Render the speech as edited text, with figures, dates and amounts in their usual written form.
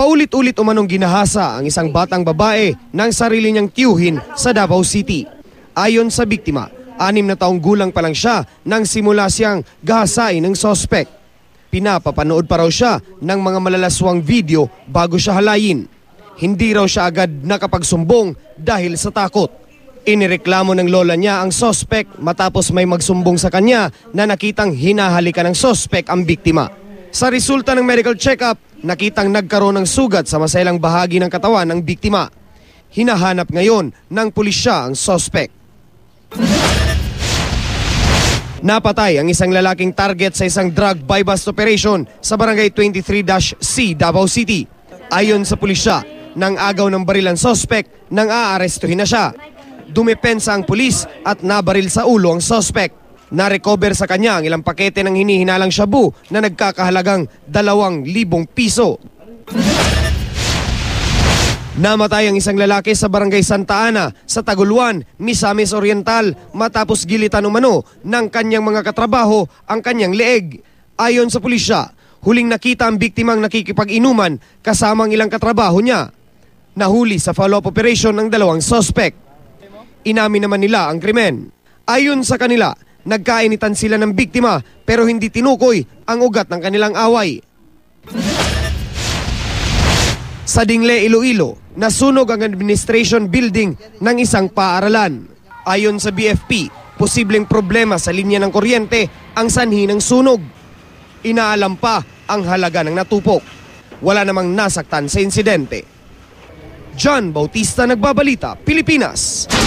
Paulit-ulit umanong ginahasa ang isang batang babae ng sarili niyang tiyuhin sa Davao City. Ayon sa biktima, 6 na taong gulang pa lang siya nang simula siyang gahasain ng sospek. Pinapapanood pa raw siya ng mga malalaswang video bago siya halayin. Hindi raw siya agad nakapagsumbong dahil sa takot. Inireklamo ng lola niya ang sospek matapos may magsumbong sa kanya na nakitang hinahalikan ng sospek ang biktima. Sa resulta ng medical check-up, nakitang nagkaroon ng sugat sa masailang bahagi ng katawan ng biktima. Hinahanap ngayon ng pulisya ang sospek. Napatay ang isang lalaking target sa isang drug buy-bust operation sa barangay 23-C, Davao City. Ayon sa pulisya, nang agaw ng baril ang sospek nang aarestuhin na siya. Dumepensa ang pulis at nabaril sa ulo ang sospek. Na-recover sa kanya ang ilang pakete ng hinihinalang shabu na nagkakahalagang 2,000 piso. Namatay ang isang lalaki sa barangay Santa Ana sa Taguluan, Misamis Oriental matapos gilitan umano ng kanyang mga katrabaho ang kanyang leeg. Ayon sa pulisya, huling nakita ang biktimang nakikipag-inuman kasama ang ilang katrabaho niya. Nahuli sa follow-up operation ng 2 sospek. Inamin naman nila ang krimen. Ayon sa kanila, nagkainitan sila ng biktima pero hindi tinukoy ang ugat ng kanilang away. Sa Dingle, Iloilo, nasunog ang administration building ng isang paaralan. Ayon sa BFP, posibleng problema sa linya ng kuryente ang sanhi ng sunog. Inaalam pa ang halaga ng natupok. Wala namang nasaktan sa insidente. John Bautista, Nagbabalita, Pilipinas.